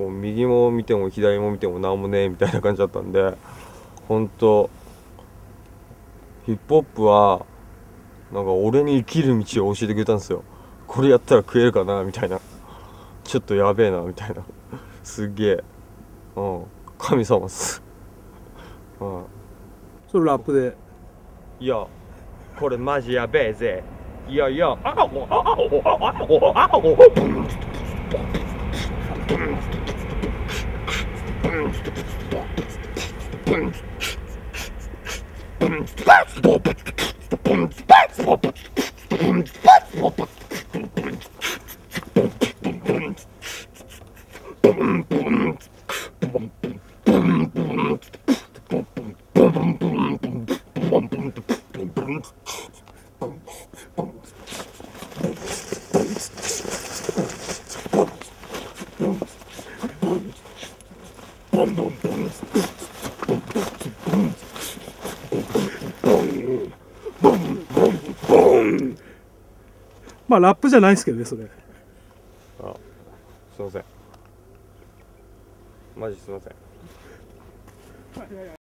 こう右も見ても左も見ても何もねえみたいな感じだったんで、ほんとヒップホップはなんか俺に生きる道を教えてくれたんですよ。これやったら食えるかなみたいな、ちょっとやべえなみたいなすっげえ、神様っす。 それラップで。 いやこれマジやべえぜ。いやいやまあラップじゃないですけどねそれ。 すいません、マジすいません。